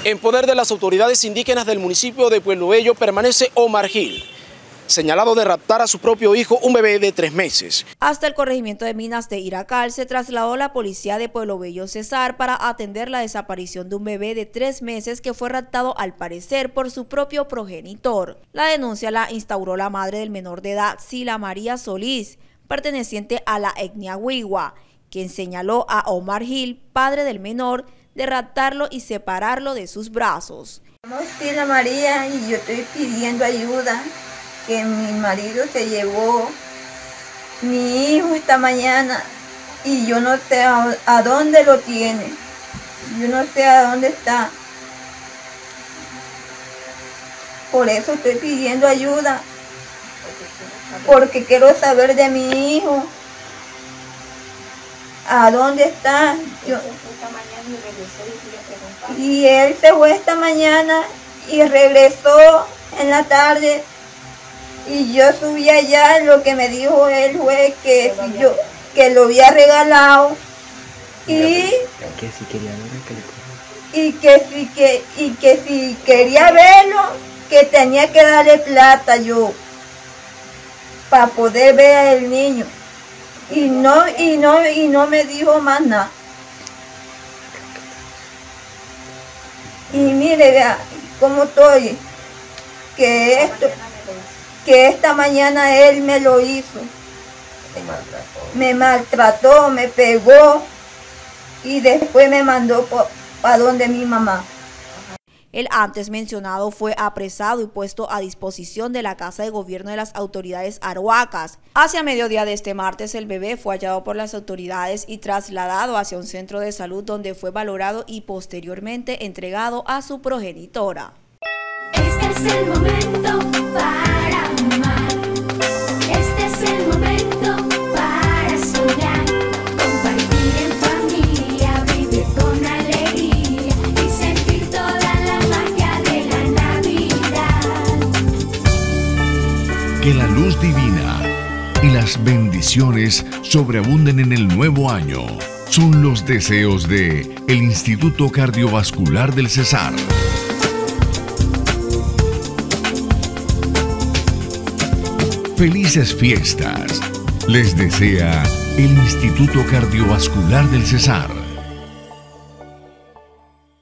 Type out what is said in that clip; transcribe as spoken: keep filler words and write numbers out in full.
En poder de las autoridades indígenas del municipio de Pueblo Bello permanece Omar Gil, señalado de raptar a su propio hijo, un bebé de tres meses. Hasta el corregimiento de Minas de Iracal se trasladó la policía de Pueblo Bello Cesar para atender la desaparición de un bebé de tres meses que fue raptado al parecer por su propio progenitor. La denuncia la instauró la madre del menor de edad, Sila María Solís, perteneciente a la etnia Huigua, quien señaló a Omar Gil, padre del menor, de raptarlo y separarlo de sus brazos. Somos Sila María y yo estoy pidiendo ayuda, que mi marido se llevó mi hijo esta mañana y yo no sé a, a dónde lo tiene, yo no sé a dónde está. Por eso estoy pidiendo ayuda, porque quiero saber de mi hijo, a dónde está. Yo, y él se fue esta mañana y regresó en la tarde. Y yo subí allá, lo que me dijo él fue que si yo que lo había regalado y que si quería verlo, y que si que y que si quería verlo, que tenía que darle plata yo para poder ver al niño. Y no y no y no me dijo más nada. Y mire, vea cómo estoy, que esto que esta mañana él me lo hizo, me maltrató, me pegó y después me mandó para donde mi mamá. El antes mencionado fue apresado y puesto a disposición de la Casa de Gobierno de las autoridades arhuacas. Hacia mediodía de este martes el bebé fue hallado por las autoridades y trasladado hacia un centro de salud donde fue valorado y posteriormente entregado a su progenitora. Este es el momento para que la luz divina y las bendiciones sobreabunden en el nuevo año. Son los deseos de el Instituto Cardiovascular del Cesar. Felices fiestas. Les desea el Instituto Cardiovascular del Cesar.